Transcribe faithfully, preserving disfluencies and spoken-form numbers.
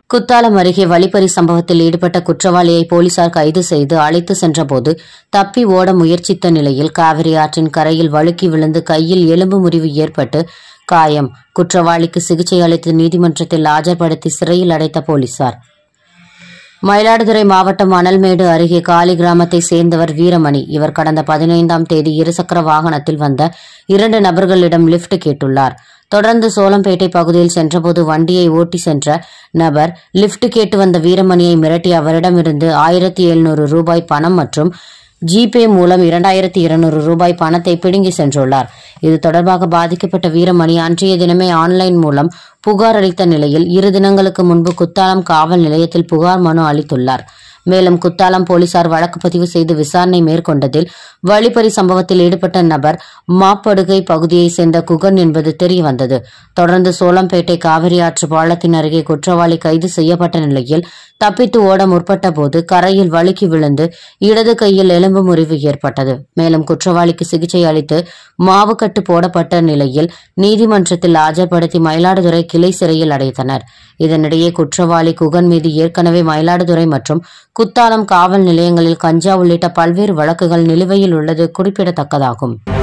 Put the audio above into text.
குத்தாலம் அருகே வழிப்பறி சம்பவத்தில் ஈடுபட்ட குற்றவாளியை போலீசார் கைது செய்து அழைத்து சென்றபோது தப்பி ஓட முயற்சித்த நிலையில் காவிரி ஆற்றின் கரையில் வழுக்கி விழுந்து கையில் எலும்பு முறிவு ஏற்பட்டு காயம். குற்றவாளிக்கு சிகிச்சை அளித்து நீதிமன்றத்தில் ஆஜர்படுத்தி சிறையில் அடைத்த போலீசார். மயிலாடுதுறை மாவட்டம் அனல்மேடு அருகே காலி கிராமத்தை சேர்ந்தவர் வீரமணி. இவர் கடந்த பதினைந்தாம் தேதி இருசக்கர வாகனத்தில் வந்த இரண்டு நபர்களிடம் லிப்ட் கேட்டுள்ளார். தொடர்ந்து சோளம்பேட்டை பகுதியில் சென்றபோது வண்டியை ஓட்டி சென்ற நபர் லிப்ட் கேட்டு வந்த வீரமணியை மிரட்டி அவரிடமிருந்து ஆயிரத்தி எழுநூறு ரூபாய் பணம் மற்றும் ஜிபே மூலம் இரண்டாயிரத்தி இருநூறு ரூபாய் பணத்தை பிடுங்கி சென்றுள்ளார். இது தொடர்பாக பாதிக்கப்பட்ட வீரமணி அன்றைய தினமே ஆன்லைன் மூலம் புகார் அளித்த நிலையில் இரு தினங்களுக்கு முன்பு குத்தாலம் காவல் நிலையத்தில் புகார் மனு அளித்துள்ளார். மேலும் குத்தாலம் போலீசார் வழக்கு பதிவு செய்து விசாரணை மேற்கொண்டதில் வழிப்பறி சம்பவத்தில் ஈடுபட்ட நபர் மாப்படுகை பகுதியை சேர்ந்த குகன் என்பது தெரியவந்தது. தொடர்ந்து சோளம்பேட்டை காவிரி ஆற்று பாலத்தின் அருகே குற்றவாளி கைது செய்யப்பட்ட நிலையில் தப்பித்து ஓட முற்பட்ட போது கரையில் வழுக்கி விழுந்து இடது கையில் எலும்பு முறிவு ஏற்பட்டது. மேலும் குற்றவாளிக்கு சிகிச்சை அளித்து மாவுக்கட்டு போடப்பட்ட நிலையில் நீதிமன்றத்தில் ஆஜர்படுத்தி மயிலாடுதுறை கிளை சிறையில் அடைத்தனர். இதனிடையே குற்றவாளி குகன் மீது ஏற்கனவே மயிலாடுதுறை மற்றும் குத்தாலம் காவல் நிலையங்களில் கஞ்சா உள்ளிட்ட பல்வேறு வழக்குகள் நிலுவையில் உள்ளது குறிப்பிடத்தக்கதாகும்.